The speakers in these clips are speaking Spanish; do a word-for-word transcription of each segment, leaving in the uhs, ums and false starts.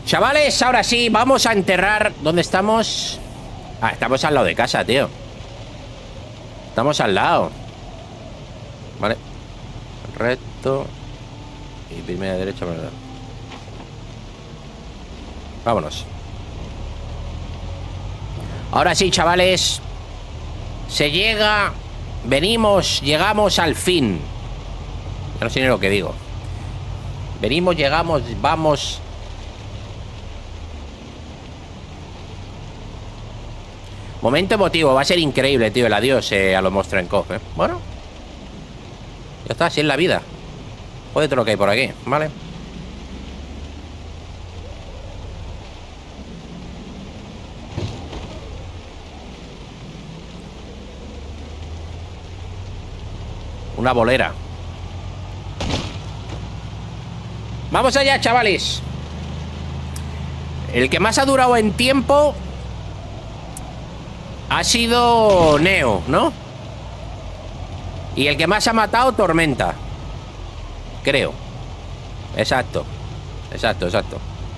Chavales, ahora sí, vamos a enterrar. ¿Dónde estamos? Ah, estamos al lado de casa, tío. Estamos al lado. Vale. Recto. Y primera derecha, ¿verdad? Vámonos. Ahora sí, chavales. Se llega. Venimos, llegamos al fin. Ya no sé ni lo que digo. Venimos, llegamos, vamos. Momento emotivo, va a ser increíble, tío. El adiós eh, a los Mostrenkov, ¿eh? Bueno. Ya está, así es la vida. Joder, todo lo que hay por aquí, ¿vale? Una bolera. Vamos allá, chavales. El que más ha durado en tiempo ha sido Neo, ¿no? Y el que más ha matado, Tormenta. Creo. Exacto. Exacto, exacto.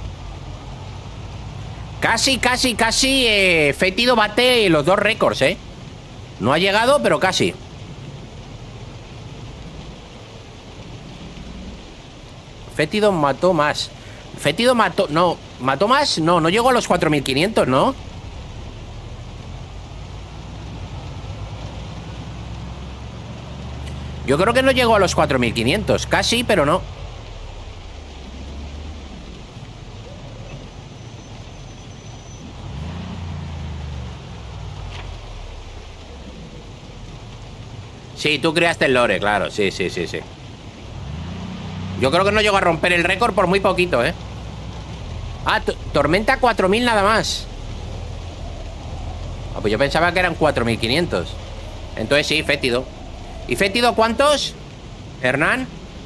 Casi, casi, casi eh, Fétido bate los dos récords, ¿eh? No ha llegado, pero casi. Fétido mató más. Fétido mató... No, mató más. No, no llegó a los cuatro mil quinientos, ¿no? Yo creo que no llegó a los cuatro mil quinientos. Casi, pero no. Sí, tú creaste el lore, claro. Sí, sí, sí, sí. Yo creo que no llegó a romper el récord por muy poquito, ¿eh? Ah, Tormenta cuatro mil nada más. Ah, pues yo pensaba que eran cuatro mil quinientos. Entonces sí, Fétido. ¿Y Fétido cuántos? Hernán.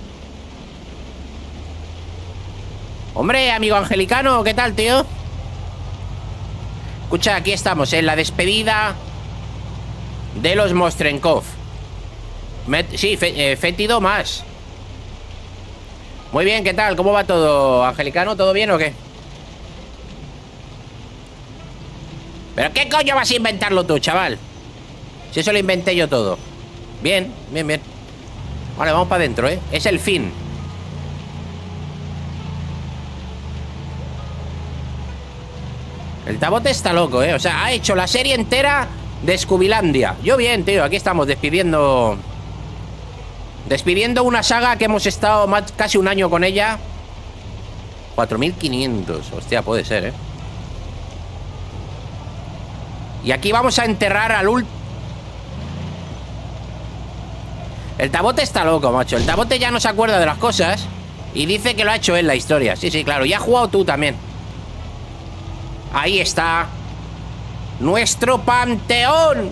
Hombre, amigo angelicano, ¿qué tal, tío? Escucha, aquí estamos, en la despedida de los Mostrenkov. Met sí, fe eh, Fétido más. Muy bien, ¿qué tal? ¿Cómo va todo, angelicano? ¿Todo bien o qué? ¿Pero qué coño vas a inventarlo tú, chaval? Si eso lo inventé yo todo. Bien, bien, bien. Vale, vamos para adentro, ¿eh? Es el fin. El Tabote está loco, ¿eh? O sea, ha hecho la serie entera de Scoobylandia. Yo bien, tío. Aquí estamos despidiendo... Despidiendo una saga que hemos estado más, casi un año con ella. cuatro mil quinientos. Hostia, puede ser, ¿eh? Y aquí vamos a enterrar al último... El Tabote está loco, macho. El Tabote ya no se acuerda de las cosas y dice que lo ha hecho él la historia. Sí, sí, claro. Y has jugado tú también. Ahí está nuestro panteón.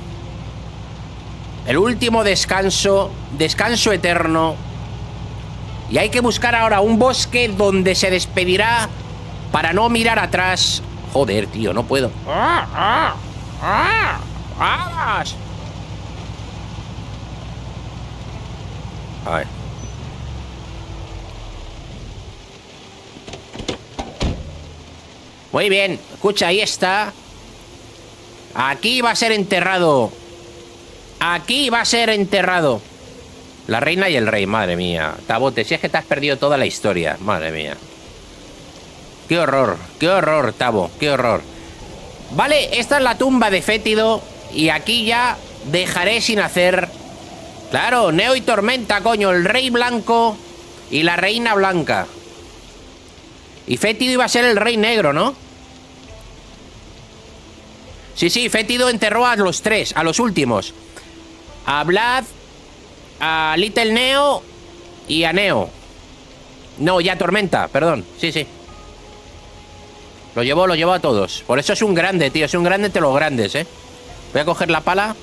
El último descanso. Descanso eterno. Y hay que buscar ahora un bosque donde se despedirá para no mirar atrás. Joder, tío, no puedo. ¡Ah! ¡Ah! ¡Ah! ¡Ah! A ver. Muy bien, escucha, ahí está. Aquí va a ser enterrado. Aquí va a ser enterrado la reina y el rey, madre mía. Tabote, si es que te has perdido toda la historia. Madre mía. Qué horror, qué horror, Tabo, qué horror. Vale, esta es la tumba de Fétido. Y aquí ya dejaré sin hacer... Claro, Neo y Tormenta, coño. El rey blanco y la reina blanca. Y Fétido iba a ser el rey negro, ¿no? Sí, sí, Fétido enterró a los tres, a los últimos. A Vlad, a Little Neo y a Neo. No, ya Tormenta, perdón. Sí, sí. Lo llevó, lo llevó a todos. Por eso es un grande, tío. Es un grande entre los grandes, ¿eh? Voy a coger la pala.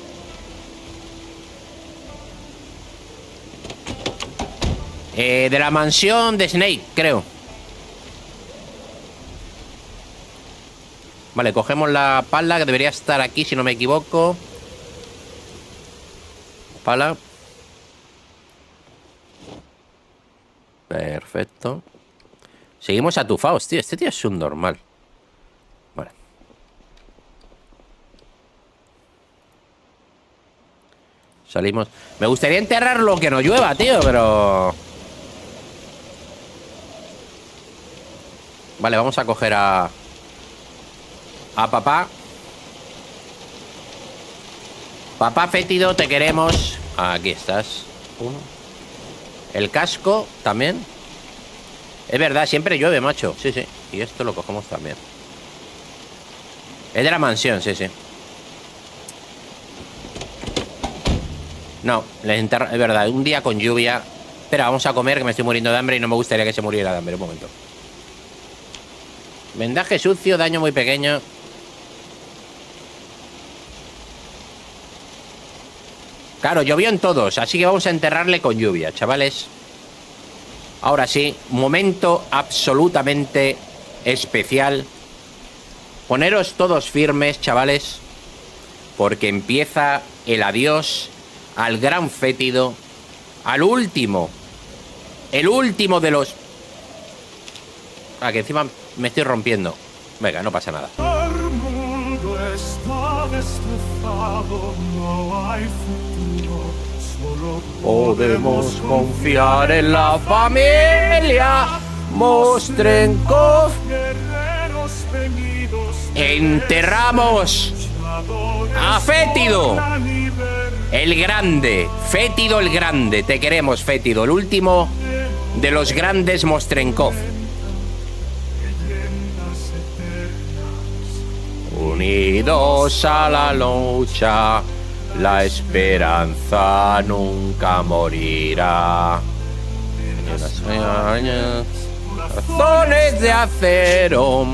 Eh, de la mansión de Snake, creo. Vale, cogemos la pala, que debería estar aquí, si no me equivoco. Pala. Perfecto. Seguimos atufados, tío. Este tío es un normal. Vale. Salimos. Me gustaría enterrarlo que no llueva, tío, pero... Vale, vamos a coger a... A papá. Papá fétido, te queremos. Aquí estás. Uno. El casco también. Es verdad, siempre llueve, macho. Sí, sí. Y esto lo cogemos también. Es de la mansión, sí, sí. No, les enterra... Es verdad, un día con lluvia. Espera, vamos a comer, que me estoy muriendo de hambre y no me gustaría que se muriera de hambre. Un momento. Vendaje sucio, daño muy pequeño. Claro, llovió en todos, así que vamos a enterrarle con lluvia, chavales. Ahora sí, momento absolutamente especial. Poneros todos firmes, chavales, porque empieza el adiós al gran fétido, al último, el último de los... Ah, que encima me estoy rompiendo. Venga, no pasa nada. El mundo está destrozado, no hay futuro, solo Podemos confiar en la familia Mostrenkov. guerreros venidos Enterramos a Fétido, el grande. Fétido el grande. Te queremos, Fétido. El último de los grandes Mostrenkov. Unidos a la lucha, la esperanza nunca morirá. Corazones de acero,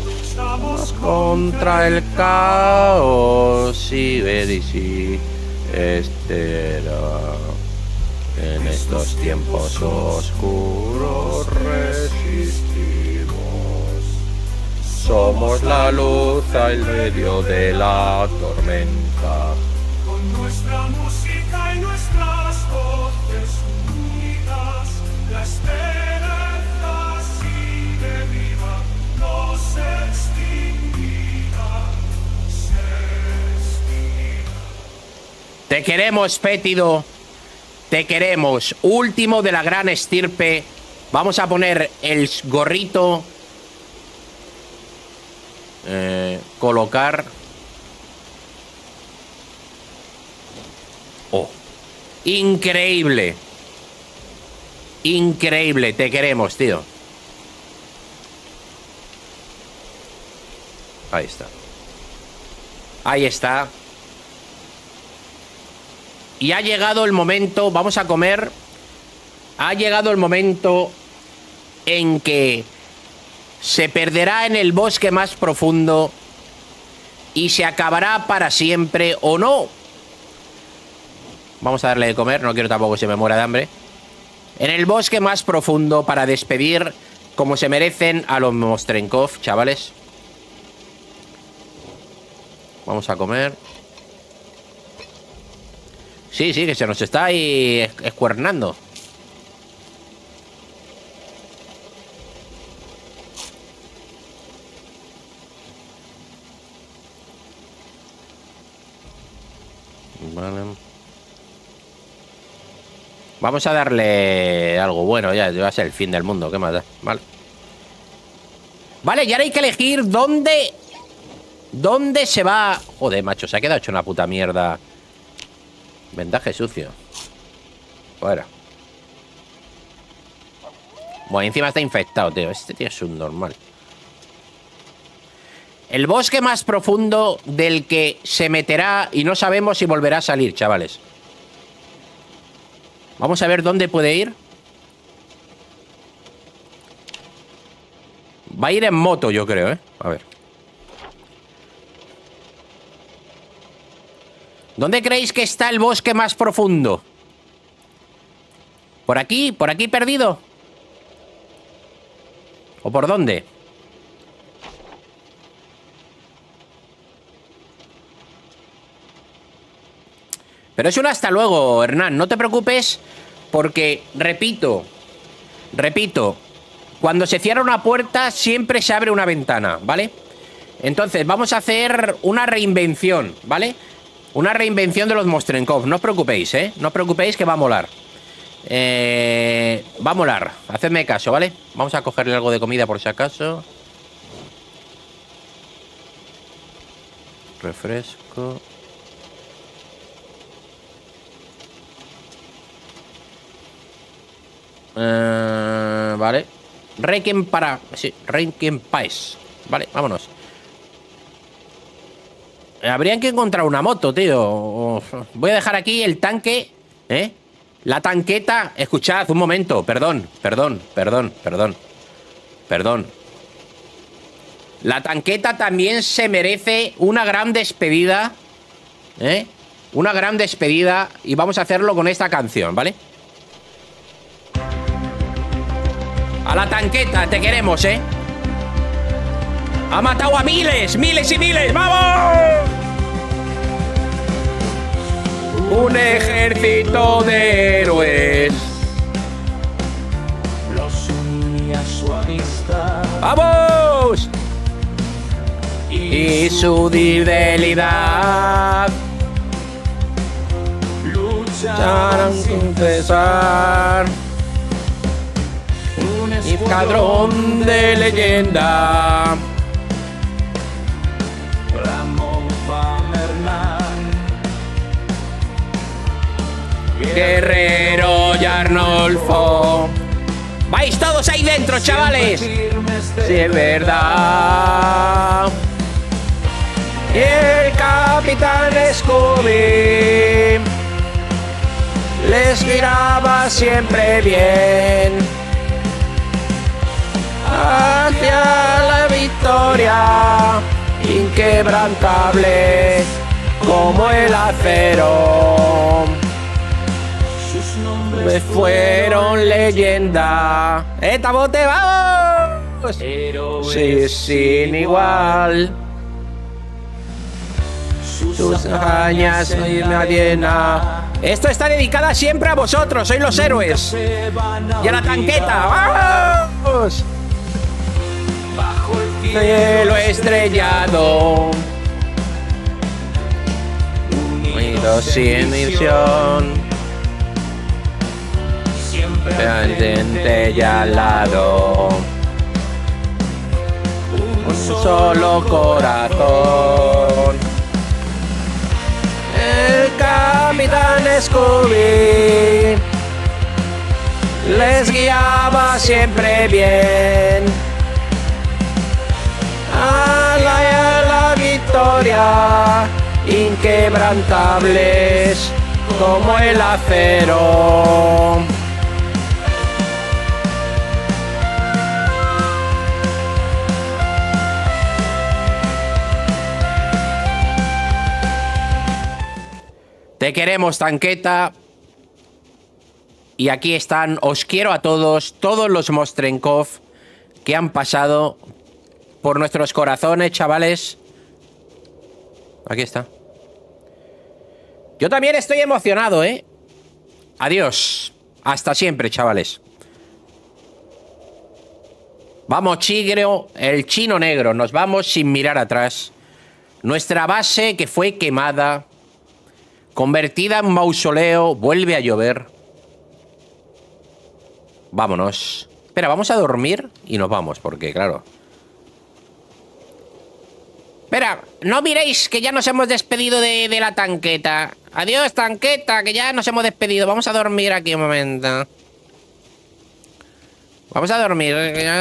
contra el caos y ver y si espera. En estos tiempos oscuros resistimos. Somos la luz al medio de la tormenta. con nuestra música y nuestras voces unidas, la esperanza sigue viva, no se extinguirá, se extinguirá. Te queremos, Fétido. Te queremos. Último de la gran estirpe. Vamos a poner el gorrito. Eh, colocar. Oh. Increíble. Increíble. Te queremos, tío. Ahí está. Ahí está. Y ha llegado el momento. Vamos a comer. Ha llegado el momento en que se perderá en el bosque más profundo y se acabará para siempre, ¿o no? Vamos a darle de comer, no quiero tampoco que se me muera de hambre. En el bosque más profundo, para despedir como se merecen a los Mostrenkov, chavales. Vamos a comer. Sí, sí, que se nos está ahí escuernando. Vale. Vamos a darle algo bueno, ya va a ser el fin del mundo, ¿qué más da? Vale. Vale, y ahora hay que elegir dónde... ¿Dónde se va? Joder, macho, se ha quedado hecho una puta mierda. Vendaje sucio. Fuera. Bueno, encima está infectado, tío. Este tío es un normal. El bosque más profundo del que se meterá y no sabemos si volverá a salir, chavales. Vamos a ver dónde puede ir. Va a ir en moto, yo creo, ¿eh? A ver. ¿Dónde creéis que está el bosque más profundo? ¿Por aquí? ¿Por aquí perdido? ¿O por dónde? Pero es un hasta luego, Hernán. No te preocupes porque, repito, repito, Cuando se cierra una puerta, siempre se abre una ventana, ¿vale? Entonces, vamos a hacer una reinvención, ¿vale? Una reinvención de los Mostrenkov. No os preocupéis, ¿eh? No os preocupéis que va a molar. Eh, va a molar. Hacedme caso, ¿vale? Vamos a cogerle algo de comida por si acaso. Refresco. Eh, vale. Requiem para... Sí, Requiem Paes. Vale, vámonos. Habrían que encontrar una moto, tío. Voy a dejar aquí el tanque, ¿eh? La tanqueta. Escuchad, un momento. Perdón, perdón, perdón, perdón. Perdón. La tanqueta también se merece una gran despedida, ¿eh? Una gran despedida. Y vamos a hacerlo con esta canción, ¿vale? A la tanqueta, te queremos, ¿eh? Ha matado a miles, miles y miles. ¡Vamos! Un ejército de héroes. Los unía su amistad ¡Vamos! Y su fidelidad. Lucharán sin cesar. Un Escuadrón de leyenda. Ramón Famernan, Guerrero y Arnolfo. ¡Vais todos ahí dentro, chavales! Si es verdad. Y el capitán Scooby les guiaba siempre bien hacia la victoria, inquebrantable como el acero. sus nombres Me fueron leyenda. ¡Eh, Tabote, vamos! Sí, sin igual. Sus hazañas y me llena. Esto está dedicada siempre a vosotros, sois los héroes. Y a la tanqueta, ¡vamos! bajo el Cielo estrellado, unidos sin misión, siempre presente y al lado, un solo corazón. El capitán Scooby les guiaba siempre bien a la, a la victoria, inquebrantables como el acero. Te queremos, tanqueta. Y aquí están, os quiero a todos, todos los Mostrenkov que han pasado por nuestros corazones, chavales. Aquí está. Yo también estoy emocionado, ¿eh? Adiós. Hasta siempre, chavales. Vamos, Chigreo, el chino negro. Nos vamos sin mirar atrás. Nuestra base que fue quemada, convertida en mausoleo, vuelve a llover. Vámonos. Espera, vamos a dormir y nos vamos, porque claro... Espera, no miréis que ya nos hemos despedido de, de la tanqueta. Adiós, tanqueta, que ya nos hemos despedido. Vamos a dormir aquí un momento. Vamos a dormir.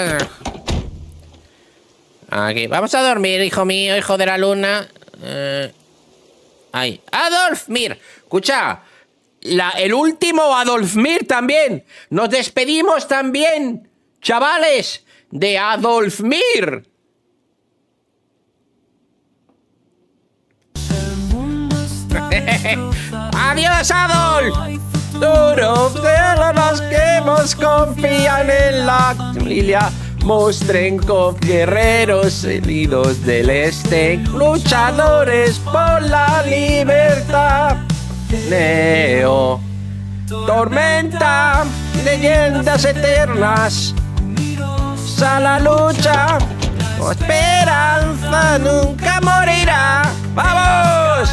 Aquí, vamos a dormir, hijo mío, hijo de la luna. Eh... Ahí. Adolf Mir. Escucha, la, el último Adolf Mir también. Nos despedimos también, chavales, de Adolf Mir. Adiós, Adolf. Todos de los que nos confían en la familia Mostrenkov, guerreros heridos del este, luchadores por la libertad. Neo, tormenta, leyendas eternas, a la lucha. Tu esperanza nunca morirá. ¡Vamos!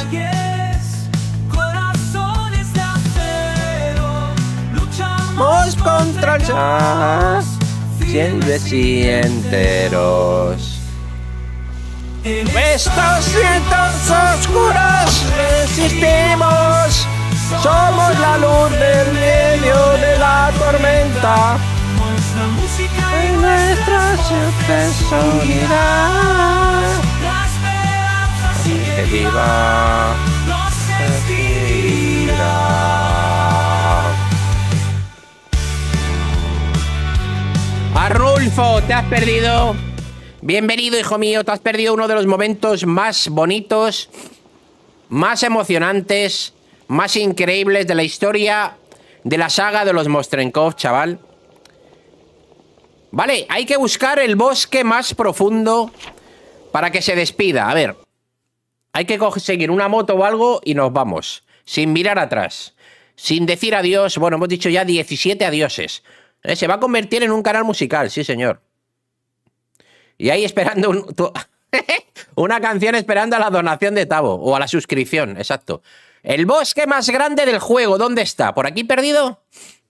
Corazones de acero, luchamos Vamos contra el jazz, fieles y enteros. en Estos vientos oscuros resistimos. Somos la luz del medio de la tormenta. nuestra música y En nuestra siempre unidad. la esperanza sigue Que viva. viva. Nos inspira. Arnulfo, te has perdido. Bienvenido, hijo mío. Te has perdido uno de los momentos más bonitos, más emocionantes, más increíbles de la historia de la saga de los Mostrenkov, chaval. Vale, hay que buscar el bosque más profundo para que se despida. A ver, hay que conseguir una moto o algo y nos vamos, sin mirar atrás, sin decir adiós. Bueno, hemos dicho ya diecisiete adioses. Eh, se va a convertir en un canal musical, sí, señor. Y ahí esperando un, tu, una canción esperando a la donación de Tavo. O a la suscripción, exacto. El bosque más grande del juego, ¿dónde está? ¿Por aquí perdido?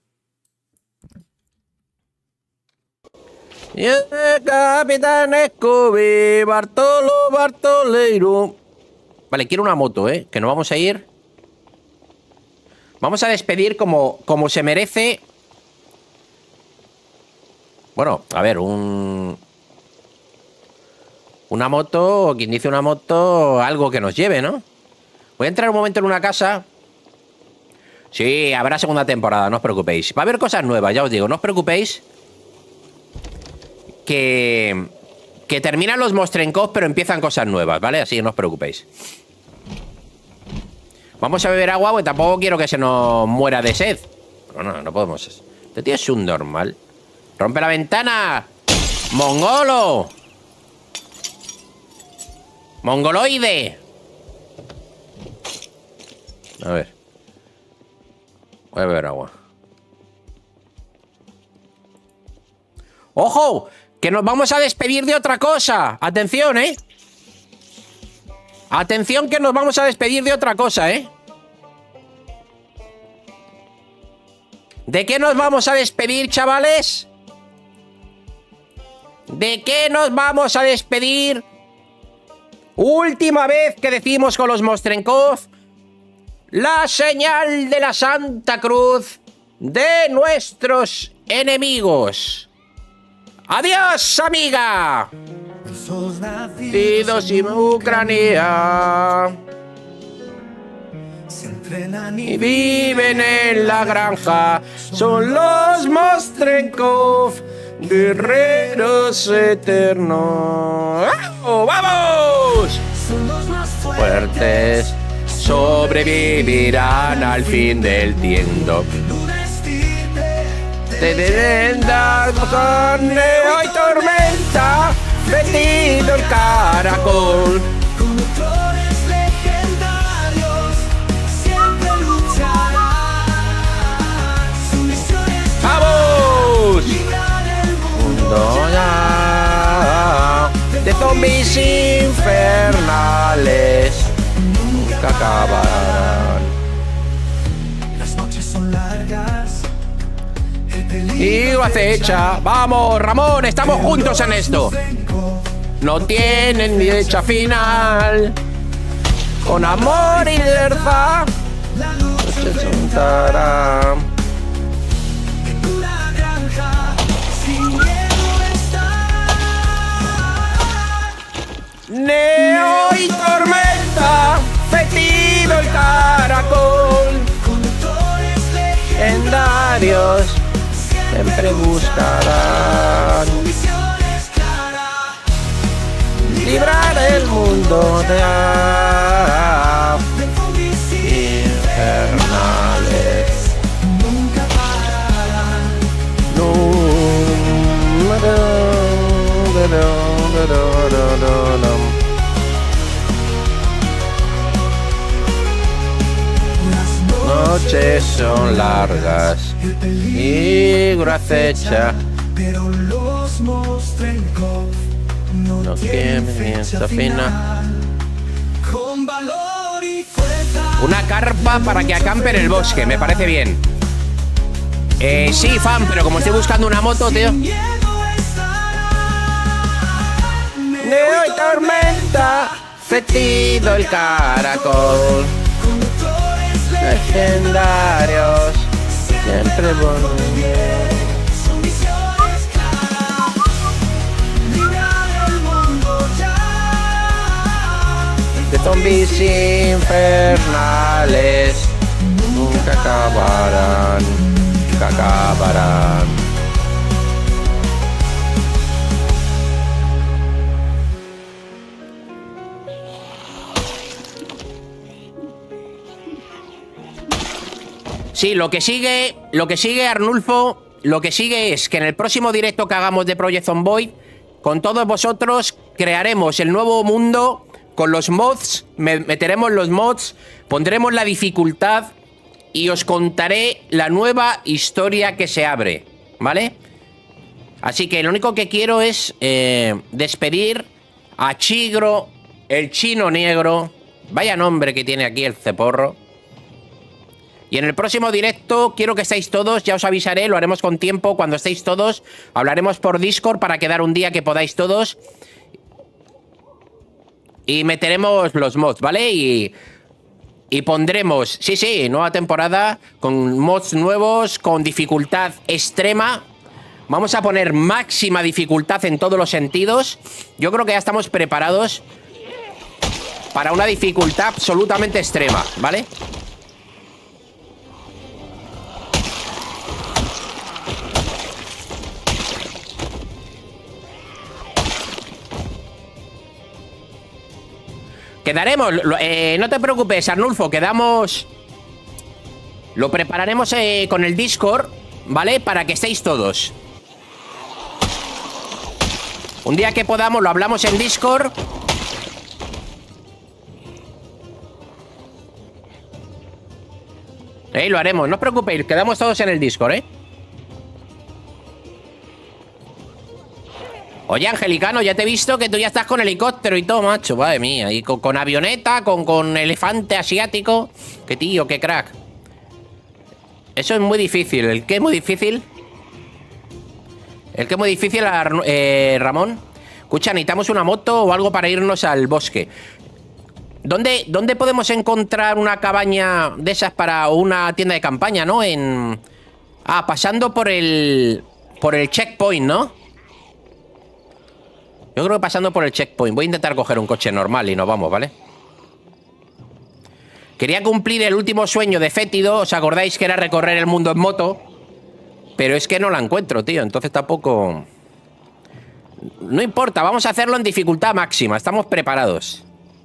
Capitán Scooby, Bartolo Bartoleiro. Vale, quiero una moto, ¿eh? Que nos vamos a ir. Vamos a despedir como, como se merece. Bueno, a ver, un... Una moto, o quien dice una moto, algo que nos lleve, ¿no? Voy a entrar un momento en una casa. Sí, habrá segunda temporada, no os preocupéis. Va a haber cosas nuevas, ya os digo, no os preocupéis. Que... Que terminan los Mostrenkov, pero empiezan cosas nuevas, ¿vale? Así que no os preocupéis. Vamos a beber agua, porque tampoco quiero que se nos muera de sed. Pero no, no podemos. Este tío es un normal. ¡Rompe la ventana! ¡Mongolo! ¡Mongoloide! A ver. Voy a beber agua. ¡Ojo! ¡Que nos vamos a despedir de otra cosa! ¡Atención, eh! ¡Atención que nos vamos a despedir de otra cosa, eh! ¿De qué nos vamos a despedir, chavales? ¿De qué nos vamos a despedir? Última vez que decimos con los Mostrenkov la señal de la Santa Cruz de nuestros enemigos. ¡Adiós, amiga! Esos Nacidos en Ucrania se entrenan y viven en la granja. Son los Mostrenkov, guerreros eternos. ¡Oh, ¡vamos! son los más fuertes. Fuertes sobrevivirán al fin del tiempo. Una estirpe Te deben dar carne hoy tormenta, vestido el caracol. conductores legendarios siempre lucharán. Su misión es ¡Vamos! librar el mundo Mundo ya de zombies infernales nunca acabarán. Las noches son largas. El peligro Y acecha. Vamos, Ramón, estamos juntos en esto. No tienen fecha final. Con amor y fuerza La luz se juntarán. en una granja sin miedo está. Neo y tormenta, fetido el caracol. Conductores Legendarios siempre buscarán Su misión es clara. librar el mundo de De zombies infernales. nunca pararán. No, no, no, no, no, no, no, no. Las Noches son largas, el peligro peligro acecha. pero los los Mostrenkov no, No tienen tienen fecha fecha final. Con valor y fuerza. Una carpa para que acampe en el bosque, me parece bien. Eh, sí, fan, pero como estoy buscando una moto, tío. Sin miedo estará. Neo y tormenta, fetido el caracol. Conductores Legendarios, siempre volveré. Su misión es clara, librar el mundo ya. De zombies infernales, nunca acabarán, nunca acabarán. Sí, lo que sigue, lo que sigue, Arnulfo, lo que sigue es que en el próximo directo que hagamos de Project Zomboid, con todos vosotros crearemos el nuevo mundo con los mods, me- meteremos los mods, pondremos la dificultad y os contaré la nueva historia que se abre, ¿vale? Así que lo único que quiero es eh, despedir a Chigro, el chino negro. Vaya nombre que tiene aquí el ceporro. Y en el próximo directo quiero que estéis todos, ya os avisaré, lo haremos con tiempo, cuando estéis todos, hablaremos por Discord para quedar un día que podáis todos. Y meteremos los mods, ¿vale? Y, y pondremos, sí, sí, nueva temporada, con mods nuevos, con dificultad extrema. Vamos a poner máxima dificultad en todos los sentidos. Yo creo que ya estamos preparados para una dificultad absolutamente extrema, ¿vale? Quedaremos, lo- eh, no te preocupes, Arnulfo, quedamos... Lo prepararemos eh, con el Discord, ¿vale? Para que estéis todos. Un día que podamos lo hablamos en Discord. Eh, lo haremos, no os preocupéis, quedamos todos en el Discord, ¿eh? Oye, Angelicano, ya te he visto que tú ya estás con helicóptero y todo, macho. Madre mía. Y con, con avioneta, con, con elefante asiático. Qué tío, qué crack. Eso es muy difícil. ¿El qué es muy difícil? ¿El qué es muy difícil, Arnu- eh, Ramón? Escucha, necesitamos una moto o algo para irnos al bosque. ¿Dónde, ¿Dónde podemos encontrar una cabaña de esas para una tienda de campaña, no? En... Ah, pasando por el... Por el checkpoint, ¿no? Yo creo que pasando por el checkpoint. Voy a intentar coger un coche normal y nos vamos, ¿vale? Quería cumplir el último sueño de Fétido. ¿Os acordáis que era recorrer el mundo en moto? Pero es que no la encuentro, tío. Entonces tampoco... No importa, vamos a hacerlo en dificultad máxima. Estamos preparados.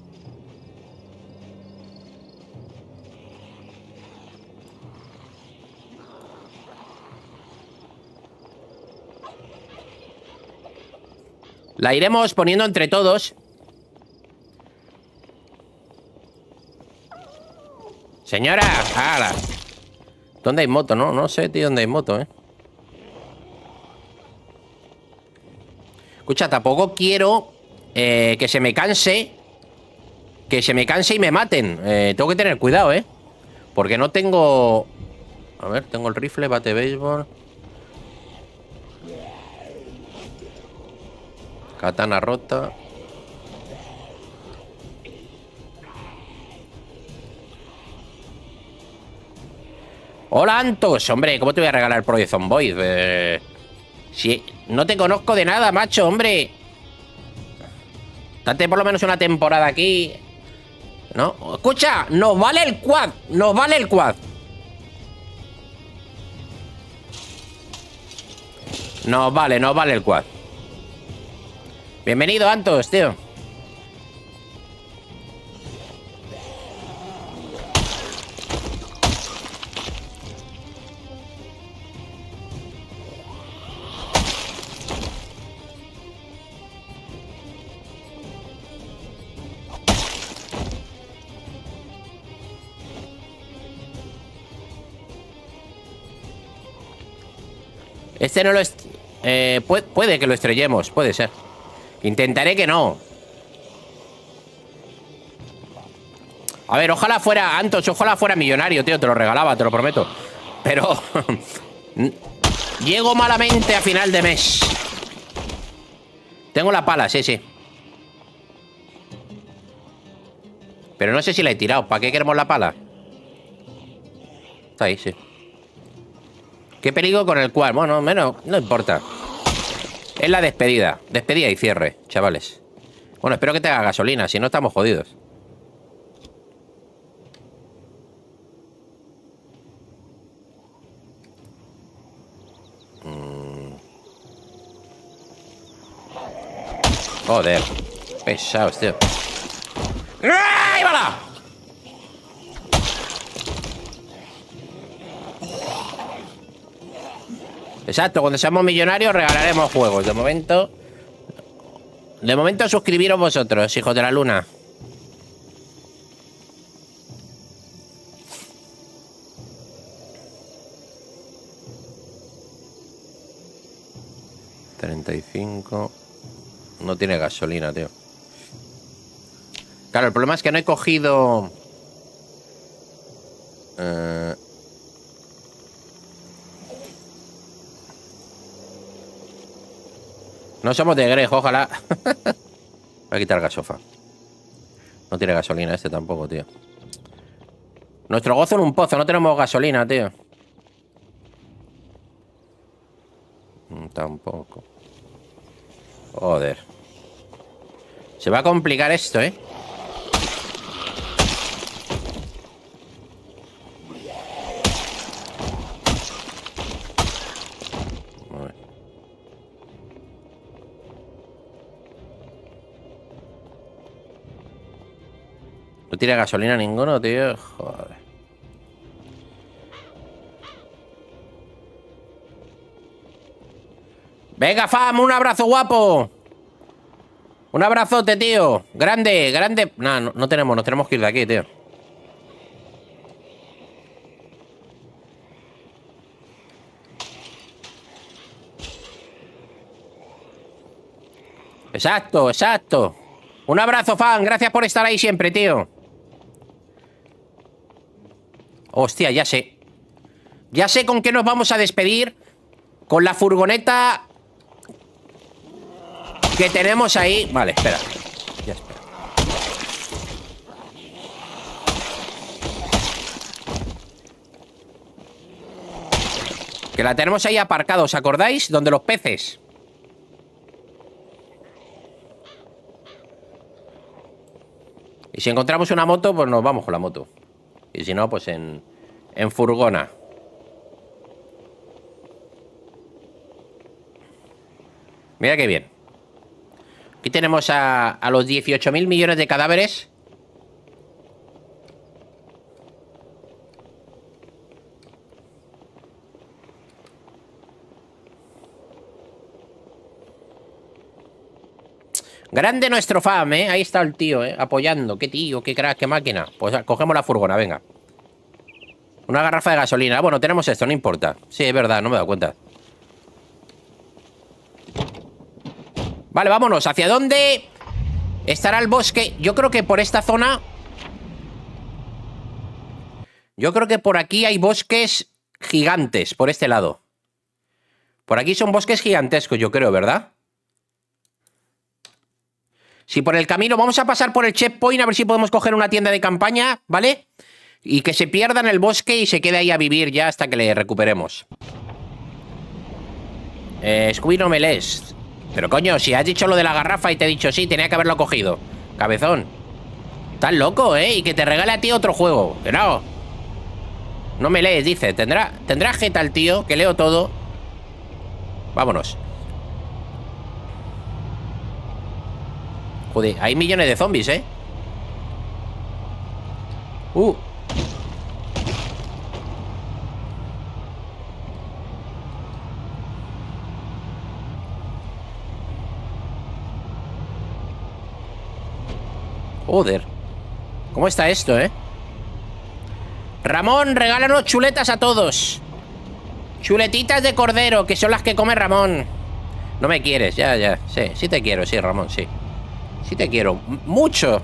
La iremos poniendo entre todos. Señora, ¡hala! ¿Dónde hay moto? No, no sé, tío, dónde hay moto, ¿eh? Escucha, tampoco quiero eh, que se me canse. Que se me canse y me maten. Eh, tengo que tener cuidado, ¿eh? Porque no tengo... A ver, tengo el rifle, bate béisbol. Katana rota. Hola, Antos. Hombre, ¿cómo te voy a regalar el Project Zomboid? Eh, si no te conozco de nada, macho, hombre. Date por lo menos una temporada aquí. ¿No? Escucha, nos vale el quad. Nos vale el quad. Nos vale, nos vale el quad. Bienvenido, Antos, tío. Este no lo es... Eh, puede, puede que lo estrellemos, puede ser. Intentaré que no. A ver, ojalá fuera Antos, ojalá fuera millonario, tío. Te lo regalaba, te lo prometo. Pero llego malamente a final de mes. Tengo la pala, sí, sí. Pero no sé si la he tirado. ¿Para qué queremos la pala? Está ahí, sí. ¿Qué peligro con el cual? Bueno, menos, no importa. Es la despedida. Despedida y cierre, chavales. Bueno, espero que tenga gasolina, si no estamos jodidos. Mm. Joder. Pesados, tío. ¡Ahí va la! Exacto, cuando seamos millonarios regalaremos juegos. De momento... De momento suscribiros vosotros, hijos de la luna. treinta y cinco... No tiene gasolina, tío. Claro, el problema es que no he cogido... Eh... No somos de Greg, ojalá. Voy a quitar gasofa. No tiene gasolina este tampoco, tío. Nuestro gozo en un pozo, no tenemos gasolina, tío. Tampoco. Joder. Se va a complicar esto, ¿eh? No tiene gasolina ninguno, tío. Joder. Venga, Fam, un abrazo guapo. Un abrazote, tío. Grande, grande. Nah, no, no tenemos, nos tenemos que ir de aquí, tío. Exacto, exacto. Un abrazo, Fan. Gracias por estar ahí siempre, tío. Hostia, ya sé. Ya sé con qué nos vamos a despedir. Con la furgoneta que tenemos ahí. Vale, espera. Ya espera. Que la tenemos ahí aparcada, ¿os acordáis? Donde los peces. Y si encontramos una moto, pues nos vamos con la moto. Y si no, pues en, en furgona. Mira qué bien. Aquí tenemos a, a los dieciocho mil millones de cadáveres. Grande nuestro fam, ¿eh? Ahí está el tío, ¿eh? Apoyando. Qué tío, qué crack, qué máquina. Pues cogemos la furgona, venga. Una garrafa de gasolina. Bueno, tenemos esto, no importa. Sí, es verdad, no me he dado cuenta. Vale, vámonos. ¿Hacia dónde estará el bosque? Yo creo que por esta zona... Yo creo que por aquí hay bosques gigantes, por este lado. Por aquí son bosques gigantescos, yo creo, ¿verdad? Si por el camino vamos a pasar por el checkpoint a ver si podemos coger una tienda de campaña, ¿vale? Y que se pierda en el bosque y se quede ahí a vivir ya hasta que le recuperemos. Eh, Scooby, no me lees. Pero coño, si has dicho lo de la garrafa y te he dicho sí, tenía que haberlo cogido. Cabezón. Estás loco, ¿eh? Y que te regale a ti otro juego. Que no. No me lees, dice. Tendrá, tendrá jeta el tío, que leo todo. Vámonos. Joder, hay millones de zombies, ¿eh? Uh. Joder. ¿Cómo está esto, eh? Ramón, regálanos chuletas a todos. Chuletitas de cordero, que son las que come Ramón. No me quieres, ya, ya. Sí, sí te quiero, sí, Ramón, sí. Sí te quiero. M- mucho.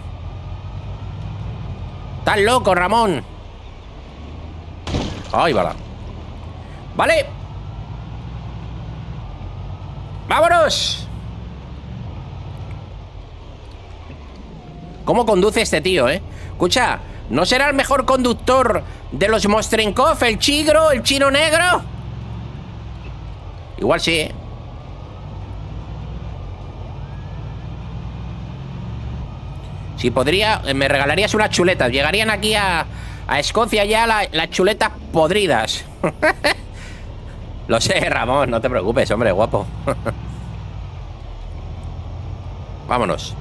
Estás loco, Ramón. Ay, vale. Vale. ¡Vámonos! ¿Cómo conduce este tío, eh? Escucha, ¿no será el mejor conductor de los Mostrenkov, el chigro, el chino negro? Igual sí, ¿eh? Si podría, me regalarías unas chuletas. Llegarían aquí a, a Escocia ya la, las chuletas podridas. Lo sé, Ramón, no te preocupes, hombre, guapo. Vámonos.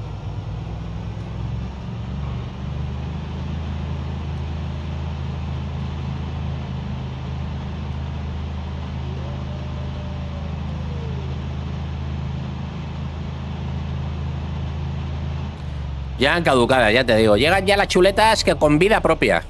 Ya han caducado, ya te digo. Llegan ya las chuletas que con vida propia.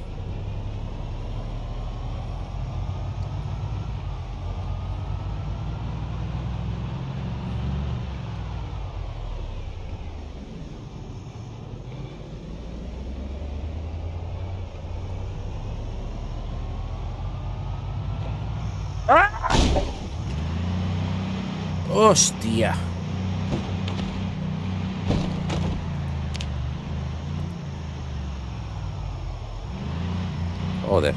Hostia. Joder.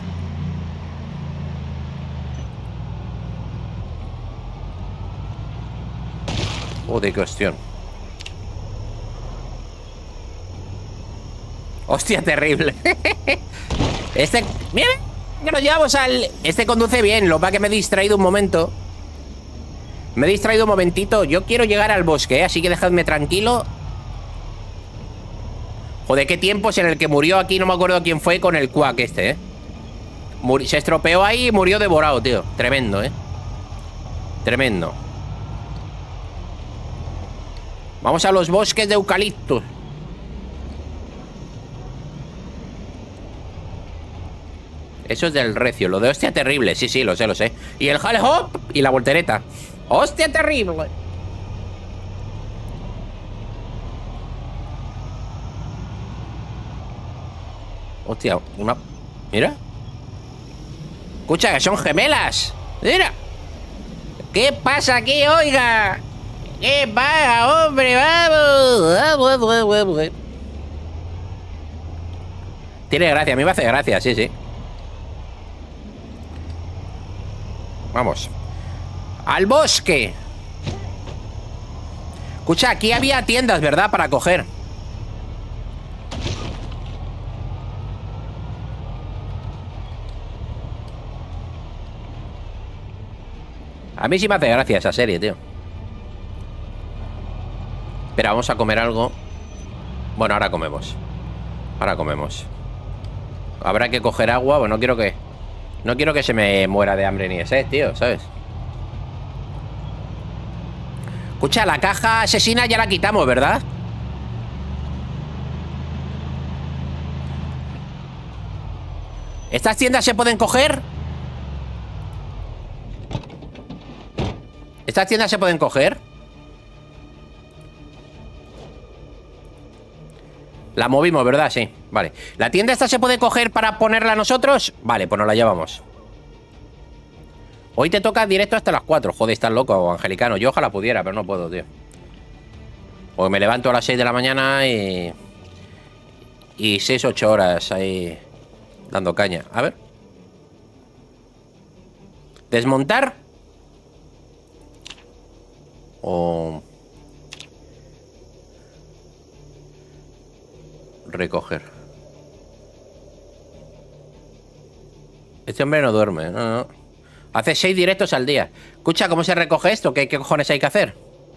Joder, qué cuestión. Hostia, terrible. Este... ¡Mira! Que nos llevamos al... Este conduce bien, lo que pasa es que me he distraído un momento. Me he distraído un momentito. Yo quiero llegar al bosque, ¿eh? Así que dejadme tranquilo. Joder, qué tiempos en el que murió aquí. No me acuerdo quién fue con el cuac este, ¿eh? Muri... Se estropeó ahí y murió devorado, tío. Tremendo, ¿eh? Tremendo. Vamos a los bosques de eucaliptus. Eso es del recio. Lo de hostia terrible. Sí, sí, lo sé, lo sé. Y el jale hop y la voltereta. Hostia terrible. Hostia, una... Mira. Escucha, que son gemelas. Mira. ¿Qué pasa aquí, oiga? ¿Qué pasa, hombre? Vamos. Tiene gracia, a mí me hace gracia, sí, sí. Vamos. ¡Al bosque! Escucha, aquí había tiendas, ¿verdad? Para coger. A mí sí me hace gracia esa serie, tío. Espera, vamos a comer algo. Bueno, ahora comemos. Ahora comemos. Habrá que coger agua. Bueno, no quiero que... No quiero que se me muera de hambre ni de sed, tío, ¿sabes? Escucha, la caja asesina ya la quitamos, ¿verdad? ¿Estas tiendas se pueden coger? ¿Estas tiendas se pueden coger? La movimos, ¿verdad? Sí, vale. ¿La tienda esta se puede coger para ponerla nosotros? Vale, pues nos la llevamos. Hoy te toca directo hasta las cuatro. Joder, estás loco, angelicano. Yo ojalá pudiera, pero no puedo, tío. Porque me levanto a las seis de la mañana y... Y seis, ocho horas ahí dando caña. A ver. ¿Desmontar? O... recoger. Este hombre no duerme, no, no. Hace seis directos al día. Escucha, ¿cómo se recoge esto? ¿Qué, qué cojones hay que hacer?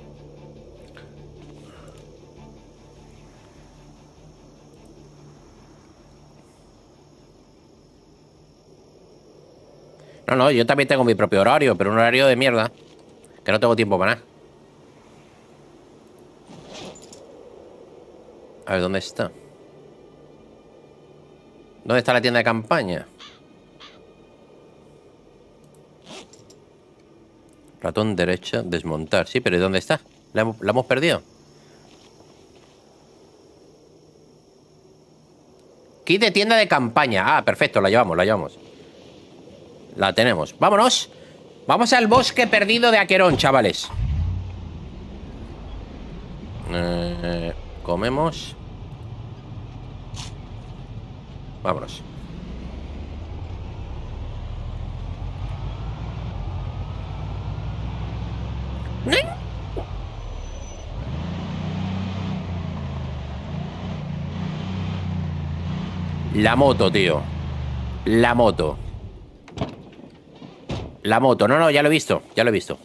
No, no, yo también tengo mi propio horario, pero un horario de mierda. Que no tengo tiempo para nada. A ver, ¿dónde está? ¿Dónde está la tienda de campaña? Ratón derecho, desmontar. Sí, pero ¿y dónde está? ¿La hemos, la hemos perdido? Kit de tienda de campaña. Ah, perfecto, la llevamos, la llevamos. La tenemos. ¡Vámonos! Vamos al bosque perdido de Aquerón, chavales. Eh, comemos. Vámonos. La moto, tío. La moto. La moto. No, no, ya lo he visto. Ya lo he visto.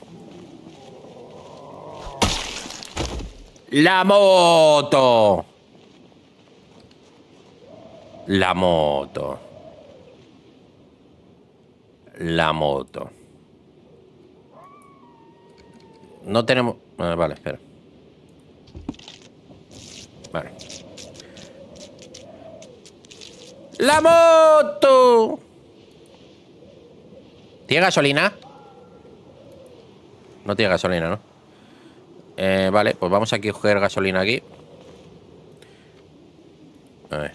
La moto. La moto. La moto. No tenemos... Ah, vale, espera. Vale. ¡La moto! ¿Tiene gasolina? No tiene gasolina, ¿no? Eh, vale, pues vamos aquí a coger gasolina aquí. A ver.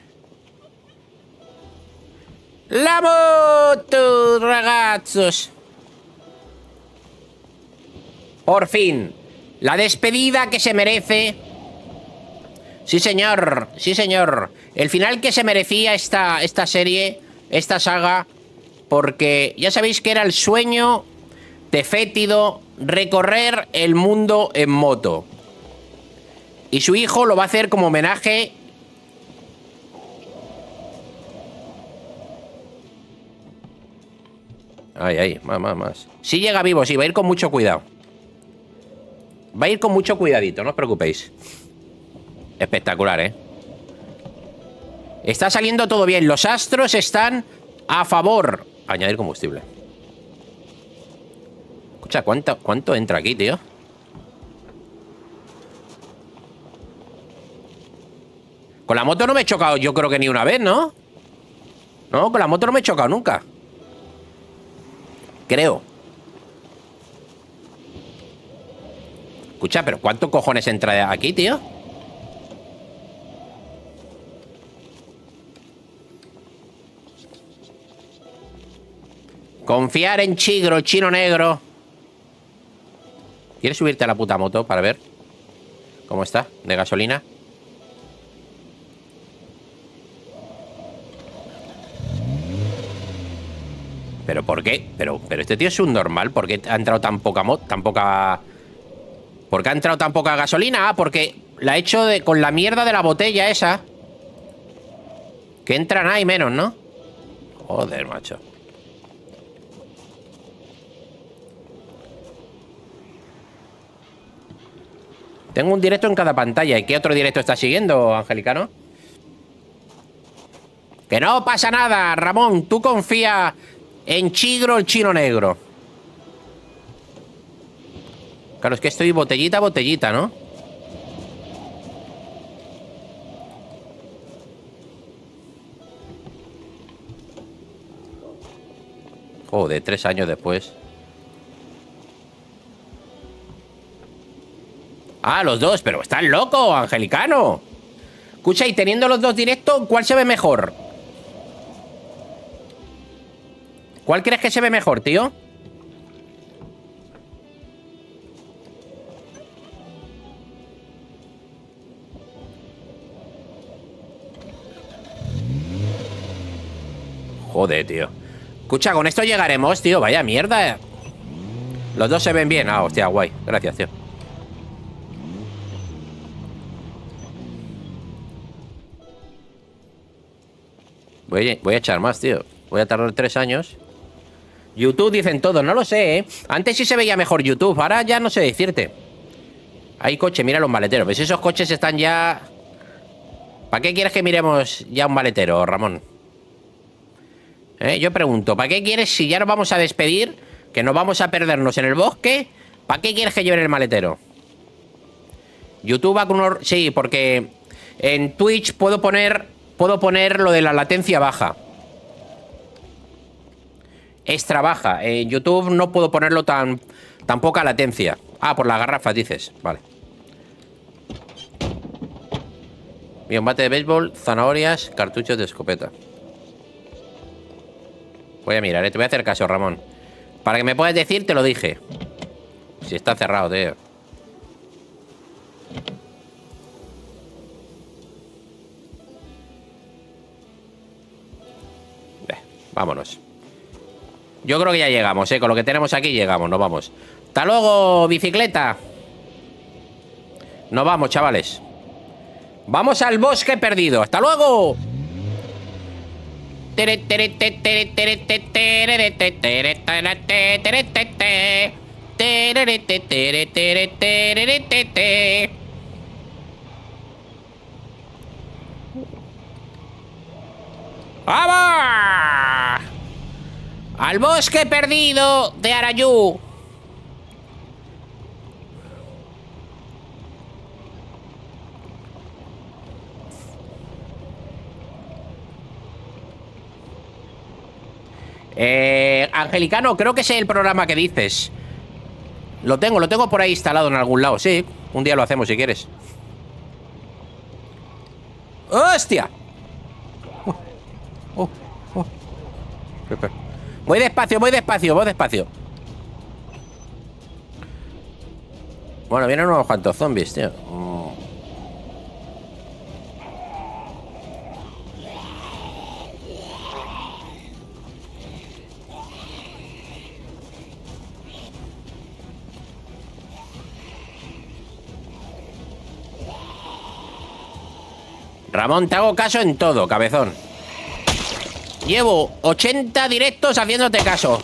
¡La moto, ragazos! Por fin. La despedida que se merece. Sí, señor. Sí, señor. El final que se merecía esta, esta serie, esta saga, porque ya sabéis que era el sueño de Fétido recorrer el mundo en moto. Y su hijo lo va a hacer como homenaje. Ay, ay, más, más, más. Si llega vivo, sí, va a ir con mucho cuidado. Va a ir con mucho cuidadito, no os preocupéis. Espectacular, ¿eh? Está saliendo todo bien. Los astros están a favor. Añadir combustible. Escucha, ¿cuánto, cuánto entra aquí, tío? Con la moto no me he chocado, yo creo que ni una vez, ¿no? No, con la moto no me he chocado nunca. Creo. Escucha, pero ¿cuánto cojones entra aquí, tío? Confiar en Chigro, el chino negro. ¿Quieres subirte a la puta moto para ver cómo está de gasolina? ¿Pero por qué? Pero, pero este tío es un normal. ¿Por qué ha entrado tan poca moto? Tan poca... ¿Por qué ha entrado tan poca gasolina? Ah, porque la ha hecho de, con la mierda de la botella esa. Que entran ahí menos, ¿no? Joder, macho. Tengo un directo en cada pantalla. ¿Y qué otro directo está siguiendo, Angelicano? Que no pasa nada, Ramón. Tú confía en Chigro, el chino negro. Claro, es que estoy botellita a botellita, ¿no? Joder, tres años después. Ah, los dos, pero estás loco, Angelicano. Escucha, y teniendo los dos directos, ¿cuál se ve mejor? ¿Cuál crees que se ve mejor, tío? Joder, tío. Escucha, con esto llegaremos, tío. Vaya mierda. Los dos se ven bien. Ah, hostia, guay. Gracias, tío. Voy a, voy a echar más, tío. Voy a tardar tres años. YouTube dicen todos. No lo sé, ¿eh? Antes sí se veía mejor YouTube. Ahora ya no sé decirte. Hay coche. Mira los maleteros. ¿Ves? Esos coches están ya... ¿Para qué quieres que miremos ya un maletero, Ramón? ¿Eh? Yo pregunto, ¿para qué quieres, si ya nos vamos a despedir, que nos vamos a perdernos en el bosque, ¿para qué quieres que lleven el maletero? YouTube va con unos... Sí, porque en Twitch puedo poner, puedo poner lo de la latencia baja. extra baja. En YouTube no puedo ponerlo tan, tan poca latencia. Ah, por las garrafas dices. Vale. Bien, bate de béisbol, zanahorias, cartuchos de escopeta. Voy a mirar, ¿eh? Te voy a hacer caso, Ramón. Para que me puedas decir, te lo dije. Si está cerrado, tío. Eh, vámonos. Yo creo que ya llegamos, ¿eh? Con lo que tenemos aquí llegamos, nos vamos. ¡Hasta luego, bicicleta! Nos vamos, chavales. Vamos al bosque perdido. ¡Hasta luego! ¡Vamos! Al bosque perdido de Arayú. Eh, Angelicano, creo que es el programa que dices. Lo tengo, lo tengo por ahí instalado en algún lado. Sí, un día lo hacemos si quieres. ¡Hostia! Oh, oh, oh. Voy despacio, voy despacio, voy despacio. Bueno, vienen unos cuantos zombies, tío. Mm. Ramón, te hago caso en todo, cabezón. Llevo ochenta directos haciéndote caso.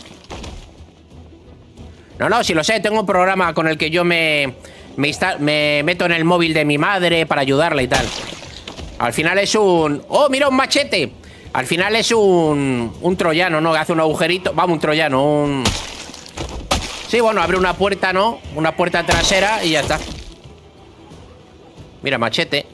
No, no, si lo sé, tengo un programa con el que yo me, me, me meto en el móvil de mi madre para ayudarla y tal. Al final es un... ¡Oh, mira, un machete! Al final es un... Un troyano, ¿no? Que hace un agujerito... Vamos, un troyano, un... Sí, bueno, abre una puerta, ¿no? Una puerta trasera y ya está. Mira, machete.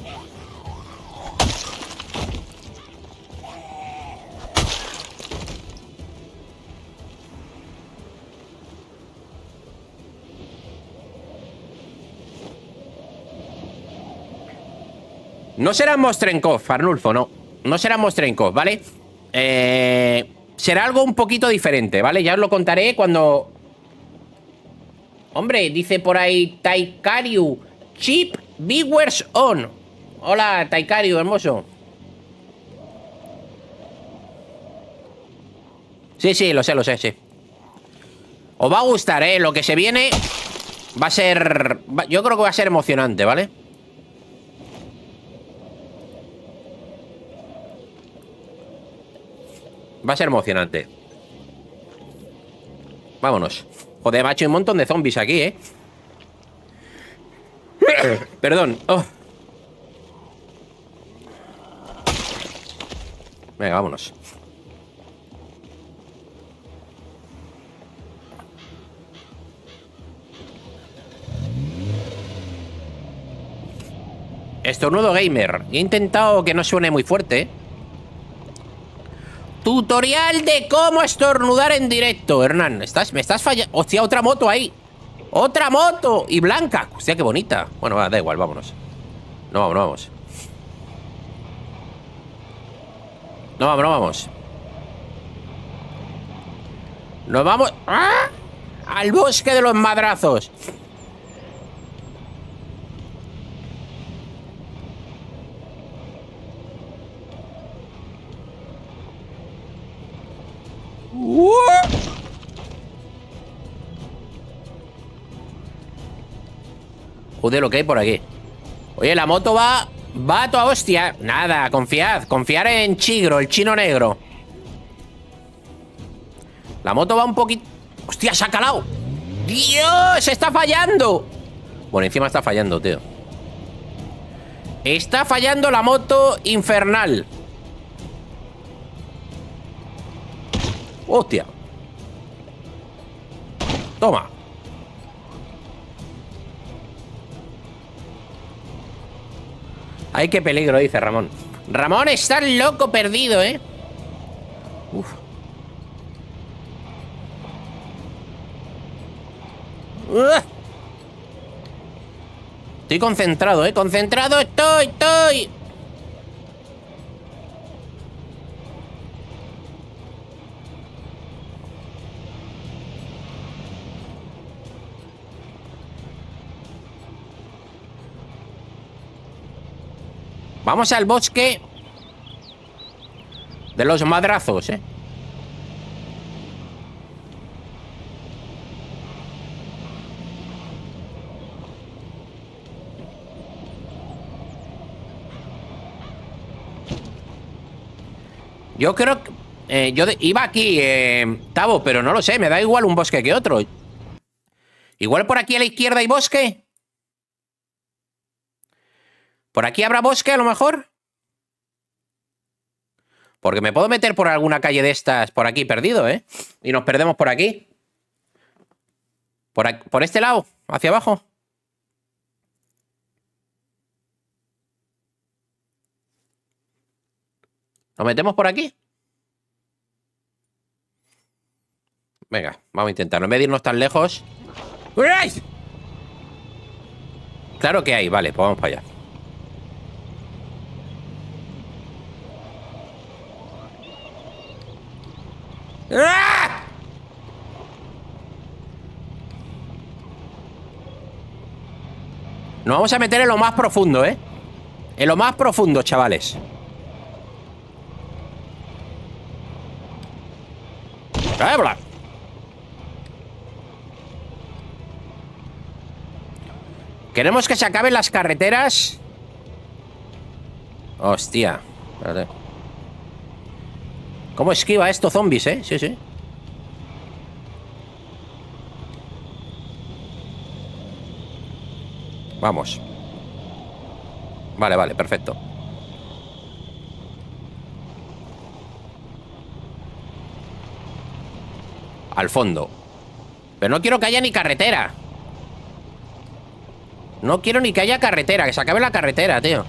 No será Mostrenkov, Arnulfo, no. No será Mostrenkov, ¿vale? Eh, será algo un poquito diferente, ¿vale? Ya os lo contaré cuando... Hombre, dice por ahí Taikariu. Chip viewers on. Hola, Taikariu, hermoso. Sí, sí, lo sé, lo sé, sí. Os va a gustar, ¿eh? Lo que se viene va a ser... Yo creo que va a ser emocionante, ¿vale? Va a ser emocionante. Vámonos. Joder, macho, hay un montón de zombies aquí, ¿eh? Perdón. Oh. Venga, vámonos. Estornudo gamer. He intentado que no suene muy fuerte, ¿eh? Tutorial de cómo estornudar en directo, Hernán. ¿Estás, me estás fallando. Hostia, otra moto ahí. ¡Otra moto! Y blanca. Hostia, qué bonita. Bueno, va, da igual, vámonos. No vamos, no vamos. No vamos, no vamos. Nos vamos... ¡Ah! Al bosque de los madrazos. ¡Uh! Joder, lo que hay por aquí. Oye, la moto va... Va a toda hostia. Nada, confiad. Confiar en Chigro, el chino negro. La moto va un poquito... ¡Hostia, se ha calado! ¡Dios! ¡Está fallando! Bueno, encima está fallando, tío. Está fallando la moto infernal. ¡Hostia! Toma. ¡Ay, qué peligro! Dice Ramón. Ramón está loco perdido, ¿eh? Uf. Estoy concentrado, ¿eh? Concentrado estoy, estoy. Vamos al bosque de los madrazos, ¿eh? Yo creo que... Eh, yo de, iba aquí, eh, Tavo, pero no lo sé. Me da igual un bosque que otro. Igual por aquí a la izquierda hay bosque. ¿Por aquí habrá bosque a lo mejor? Porque me puedo meter por alguna calle de estas por aquí perdido, ¿eh? Y nos perdemos por aquí. Por, aquí, por este lado, hacia abajo. ¿Nos metemos por aquí? Venga, vamos a intentarlo. En vez de irnos tan lejos... ¡Uy! Claro que hay, vale, pues vamos para allá. ¡Ah! Nos vamos a meter en lo más profundo, ¿eh? En lo más profundo, chavales. ¡Habla! Queremos que se acaben las carreteras. Hostia. Espérate. ¿Cómo esquiva esto zombies, eh? Sí, sí. Vamos. Vale, vale, perfecto. Al fondo. Pero no quiero que haya ni carretera. No quiero ni que haya carretera. Que se acabe la carretera, tío.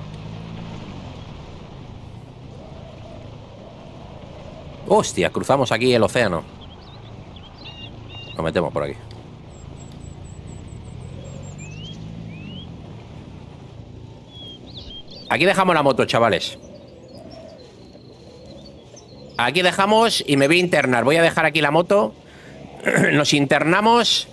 Hostia, cruzamos aquí el océano. Nos metemos por aquí. Aquí dejamos la moto, chavales. Aquí dejamos y me voy a internar. Voy a dejar aquí la moto. Nos internamos.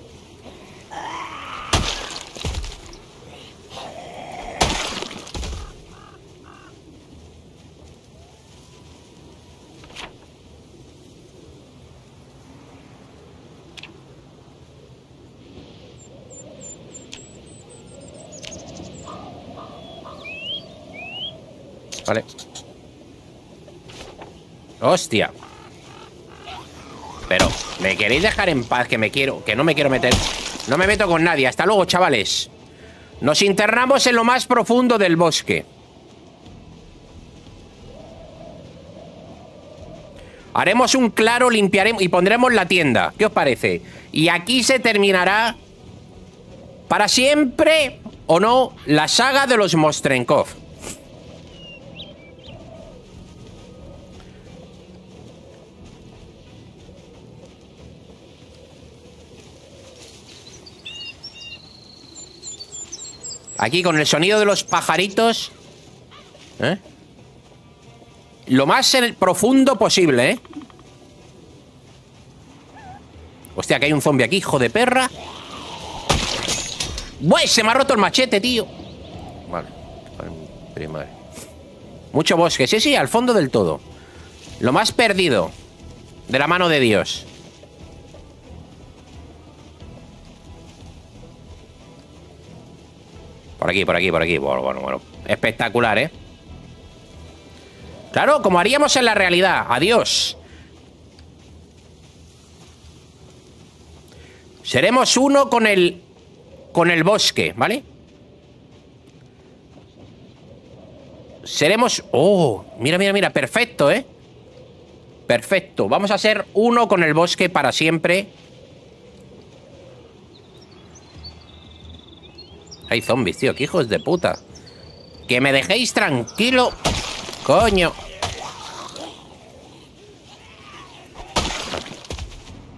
Vale. Hostia. Pero, ¿me queréis dejar en paz? Que me quiero, que no me quiero meter. No me meto con nadie. Hasta luego, chavales. Nos internamos en lo más profundo del bosque. Haremos un claro, limpiaremos y pondremos la tienda. ¿Qué os parece? Y aquí se terminará para siempre, o no, la saga de los Mostrenkov. Aquí con el sonido de los pajaritos. ¿Eh? Lo más profundo posible, ¿eh? Hostia, que hay un zombie aquí, hijo de perra. ¡Buah! Se me ha roto el machete, tío. Vale. Vale. Mucho bosque. Sí, sí, al fondo del todo. Lo más perdido. De la mano de Dios. Por aquí, por aquí, por aquí. Bueno, bueno, bueno. Espectacular, ¿eh? Claro, como haríamos en la realidad. Adiós. Seremos uno con el... Con el bosque, ¿vale? Seremos... Oh, mira, mira, mira. Perfecto, ¿eh? Perfecto. Vamos a ser uno con el bosque para siempre. Hay zombies, tío. ¡Qué hijos de puta! ¡Que me dejéis tranquilo! ¡Coño!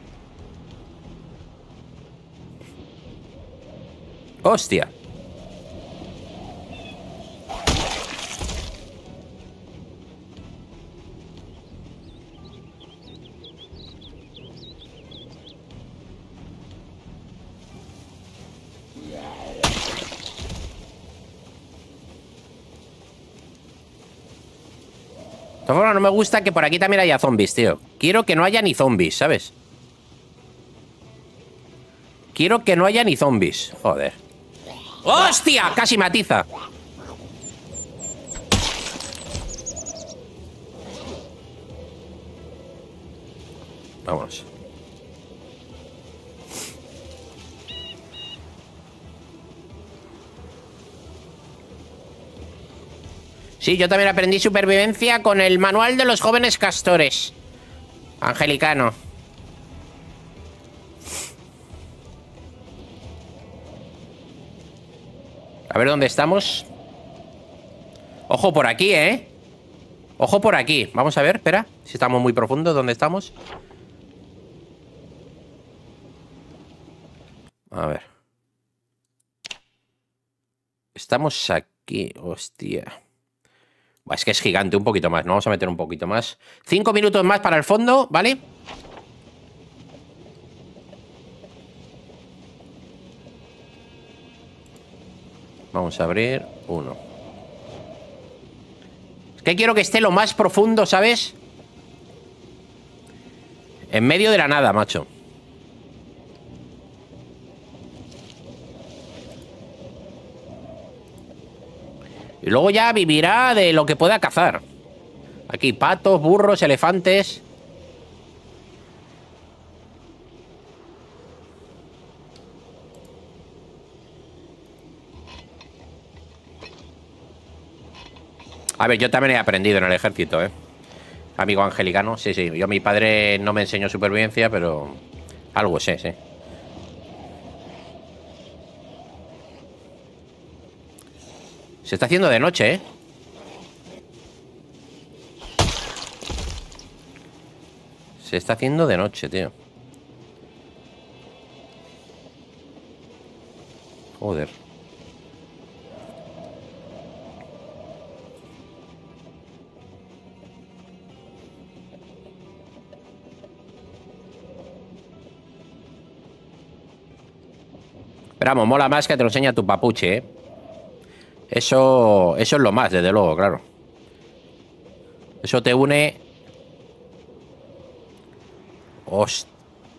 ¡Hostia! todas formas, no me gusta que por aquí también haya zombies, tío. Quiero que no haya ni zombies, ¿sabes? Quiero que no haya ni zombies. Joder. ¡Hostia! Casi matiza. Vámonos. Sí, yo también aprendí supervivencia con el manual de los jóvenes castores. Angelicano. A ver dónde estamos. Ojo por aquí, ¿eh? Ojo por aquí. Vamos a ver, espera. Si estamos muy profundos, ¿dónde estamos? A ver. Estamos aquí. Hostia. Es que es gigante, un poquito más. Nos vamos a meter un poquito más. Cinco minutos más para el fondo, ¿vale? Vamos a abrir uno. Es que quiero que esté lo más profundo, ¿sabes? En medio de la nada, macho. Y luego ya vivirá de lo que pueda cazar. Aquí patos, burros, elefantes. A ver, yo también he aprendido en el ejército, ¿eh? Amigo angelicano, sí, sí. Yo, mi padre no me enseñó supervivencia, pero algo sé, sí. Se está haciendo de noche, ¿eh? Se está haciendo de noche, tío. Joder. Pero vamos, mola más que te lo enseña tu papuche, ¿eh? Eso, eso es lo más, desde luego, claro. Eso te une. Hostia.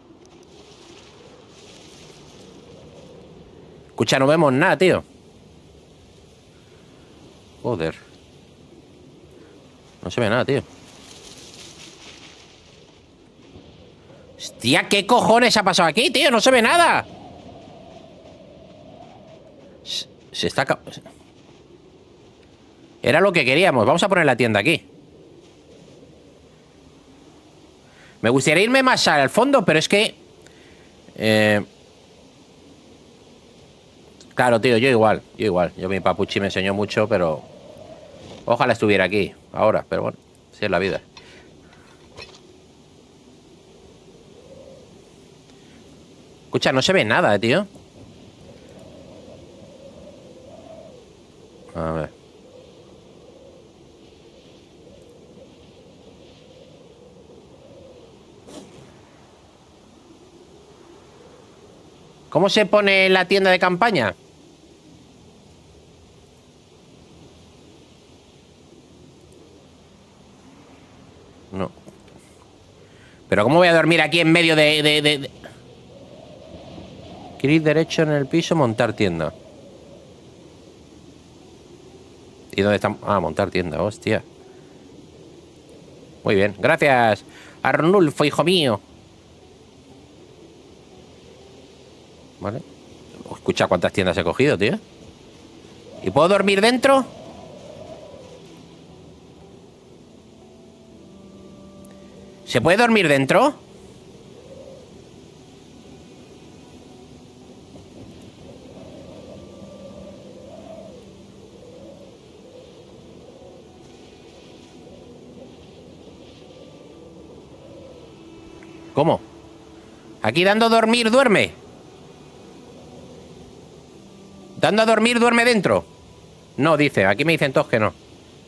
Escucha, no vemos nada, tío. Joder. No se ve nada, tío. Hostia, ¿qué cojones ha pasado aquí, tío? No se ve nada. Se, se está... Era lo que queríamos. Vamos a poner la tienda aquí. Me gustaría irme más al fondo, pero es que... Eh... Claro, tío, yo igual. Yo igual. Yo mi papuchi me enseñó mucho, pero... Ojalá estuviera aquí ahora, pero bueno. Así es la vida. Escucha, no se ve nada, tío. A ver. ¿Cómo se pone la tienda de campaña? No. ¿Pero cómo voy a dormir aquí en medio de... de, de, de... Quiero ir derecho en el piso, montar tienda. ¿Y dónde está? Ah, montar tienda, hostia. Muy bien, gracias, Arnulfo, hijo mío. Vale. Escucha cuántas tiendas he cogido, tío. ¿Y puedo dormir dentro? ¿Se puede dormir dentro? ¿Cómo? Aquí dando a dormir, duerme. Dando a dormir, duerme dentro. No, dice. Aquí me dicen todos que no.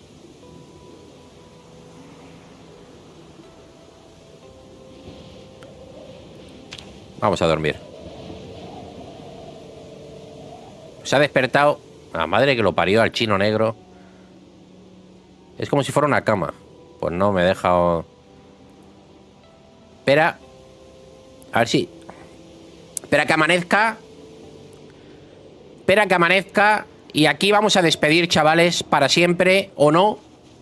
Vamos a dormir. Se ha despertado. La madre que lo parió al chino negro. Es como si fuera una cama. Pues no, me he dejado... Espera. A ver si... Espera que amanezca. Espera que amanezca. Y aquí vamos a despedir, chavales, para siempre, ¿o no?